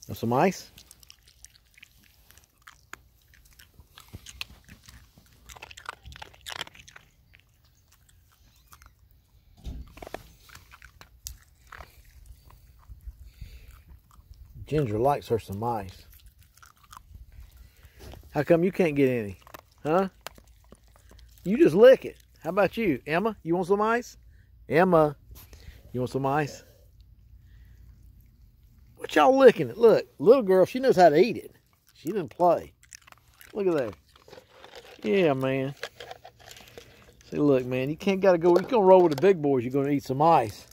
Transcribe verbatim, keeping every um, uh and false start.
Want some ice? Ginger likes her some ice. How come you can't get any? Huh? You just lick it. How about you, Emma? You want some ice? Emma, you want some ice? What y'all licking it? Look, little girl, she knows how to eat it. She didn't play. Look at that. Yeah, man. See, look, man, you can't gotta go. You're gonna roll with the big boys. You're gonna eat some ice.